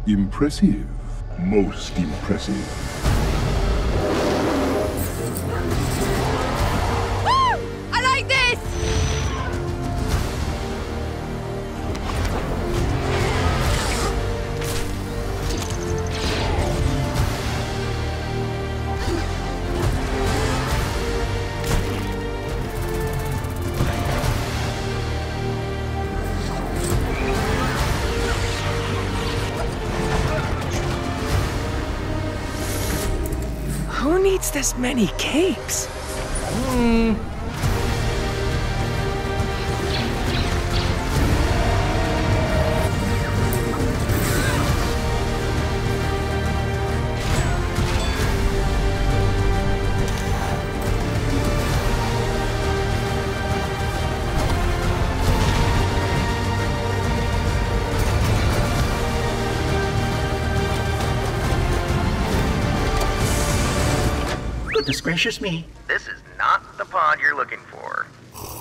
Impressive. Most impressive. I like this! Who needs this many cakes? Goodness gracious me. This is not the pod you're looking for.